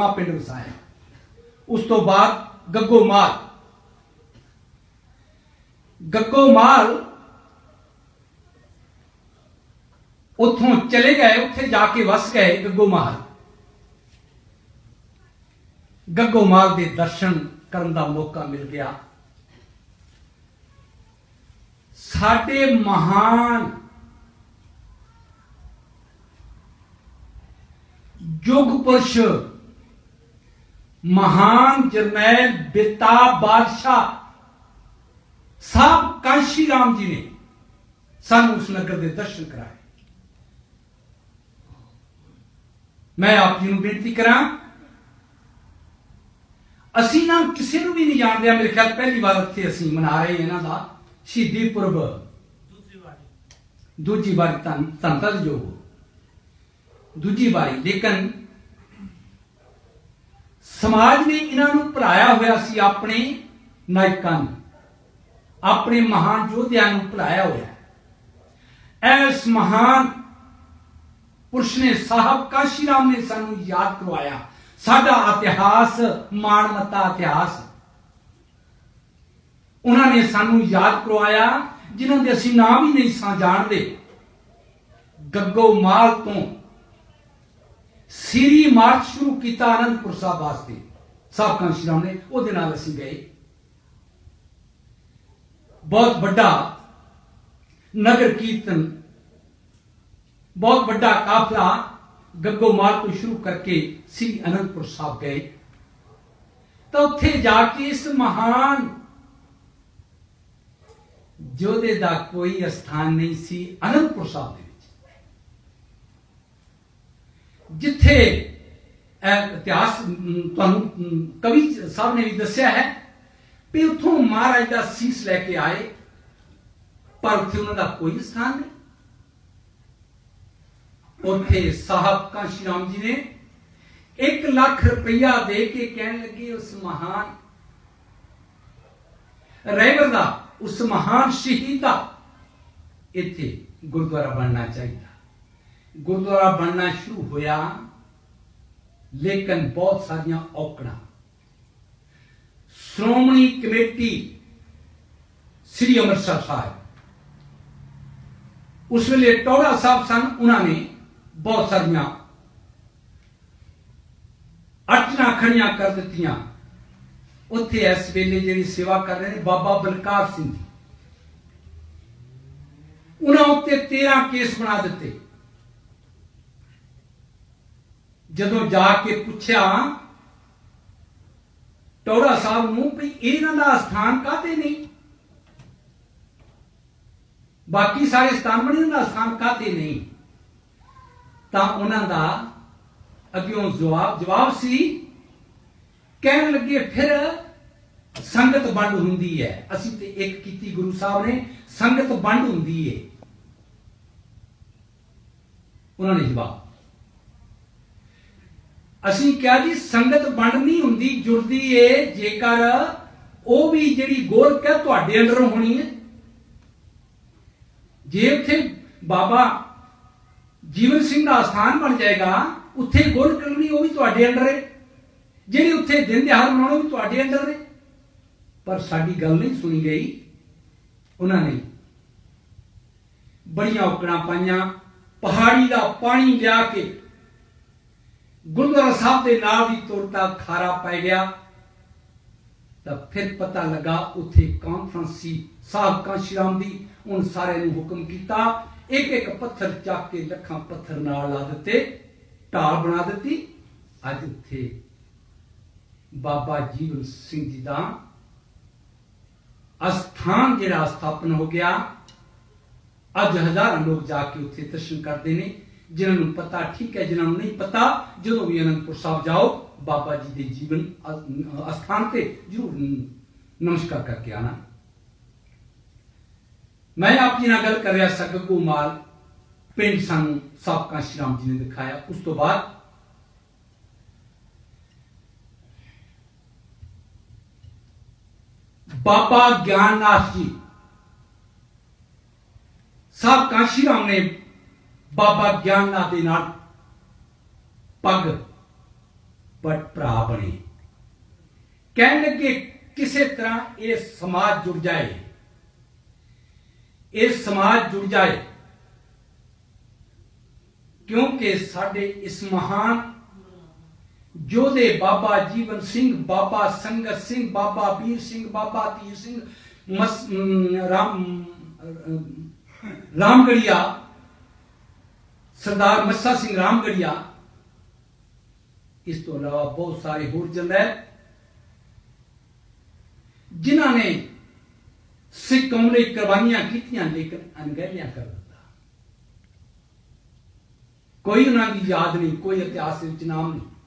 पिंड वसाया। उस तो बाद गग्गोमाल उथों चले गए, उत्थे जाके वस गए गग्गोमाल के दर्शन करने का मौका मिल गया। साडे महान युग पुरुष, महान जरनैल बेताब बादशाह साहब कांशी राम जी ने सानू उस नगर के दर्शन कराए। मैं आप जी को बेनती करा, असी ना किसी को भी नहीं जानते। मेरे ख्याल पहली बार इत्थे असी मना रहे हैं इन्हां दा शहीदी पुरब, दूजी बारी धन जो दूजी बारी। लेकिन समाज ने इन्हों भुलाया होया सी, अपने नायकों अपने महान योद्धियां भुलाया होया। इस महान पुरुष ने साहब कांशी राम ने सानू याद करवाया साडा इतिहास, माणमत्ता इतिहास उन्होंने सानू याद करवाया जिन्हों के असी नाम ही नहीं जानते। गग्गोमाल तो सीरी मार्च शुरू किया आनंदपुर साहब वास्ते, साहब कांशी राम ने उहदे नाल असीं गए। बहुत बड़ा नगर कीर्तन, बहुत बड़ा काफिला गग्गोमाल को शुरू करके श्री आनंदपुर साहब गए। तो उत्थे जाके इस महान योद्धे का कोई स्थान नहीं सी आनंदपुर साहब दे विच, जिथे इतिहास तुहानू कवि साहब ने भी दस्या है भी उथों महाराज का सीस लैके आए, पर उत्थे उन्होंने कोई स्थान नहीं। उत्थे साहब कांशी राम जी ने 1 लाख रुपया दे के कहने लगे उस महान रहबर दा, उस महान शहीद का इत्थे गुरुद्वारा बनना चाहिए। गुरुद्वारा बनना शुरू होया, लेकिन बहुत सारिया औकड़ा। श्रोमणी कमेटी श्री अमृतसर साहब उस वेले टौड़ा साहब सन, उन्होंने बहुत सारिया अड़चना खड़िया कर दित्तियां। उत्थे इस वेले जिहड़ी सेवा कर रहे हैं बाबा बलकार सिंह जी, उन्होंने उत्ते 13 केस बना दिते। जदों जाके पूछया टौड़ा साहब नूं भी इन्हां दा स्थान काते नहीं, बाकी सारे स्थान बने, इन्हां दा स्थान काते नहीं, तां उन्हां दा अग्यों जवाब सी, कहन लगे फिर संगत वंड हुंदी है। असी ते एक कीती गुरु साहब ने, संगत वंड हुंदी है। उन्होंने जवाब असी क्या जी संगत वंड नहीं हुंदी, जुड़दी है जेकर वो भी जिहड़ी गोरख है तुहाडे अंडर होनी है। जे उत्थे बाबा जीवन सिंह का स्थान बन जाएगा, उत्थे गोरख करनी वो भी तुहाडे अंडर है, जिहड़े उत्थे दिन दिहाड़ मनाउणे भी तुहाडे अंडर ने। पर साडी गल नहीं सुनी गई। उन्होंने बड़ियां औकड़ां पाईयां, पहाड़ी का पानी लिया के गुरुद्वारा साहब के नाल भी तुरता खारा पै गया। तो फिर पता लगा उत्थे कॉन्फ्रेंस सी साहब कांशी राम दी। उन सारे हुक्म किया, एक एक पत्थर चक के लखां पत्थर नाल ला दिते, ढाल बना दी। अज उत्थे बाबा जीवन सिंह जी का अस्थान जिहड़ा स्थापन हो गया। अज हजारों लोग जाके उत्थे दर्शन करते हैं। जिन्होंने पता ठीक है, जिन्होंने नहीं पता जो भी आनंदपुर साहब जाओ बाबा जी के जीवन अस्थान पे जरूर नमस्कार करके आना। मैं आप जी नाल गल कर रहा सा गग्गोमाल पिंड सानू साहब कांशी राम जी ने दिखाया। उस तो बाद बाबा ज्ञाननाथ जी, साहब कांशी राम ने बाबा ज्ञाननाथ के नाल पग बट भरा बने। कहने लगे किसी तरह ये समाज जुड़ जाए, ये समाज जुड़ जाए, क्योंकि साडे इस महान योधे बाबा जीवन सिंह, बाबा संगत सिंह, बाबा वीर सिंह, बाबा तीर सिंह, रामगढ़िया, सरदार मस्सा सिंह रामगढ़िया, इस तो अलावा बहुत सारे होर जंद है जिन्होंने सिख कौम ने कुर्बानियां कीतियां, लेकिन अनगहलियां कर दिता। कोई उन्होंने याद नहीं, कोई इतिहास नाम नहीं।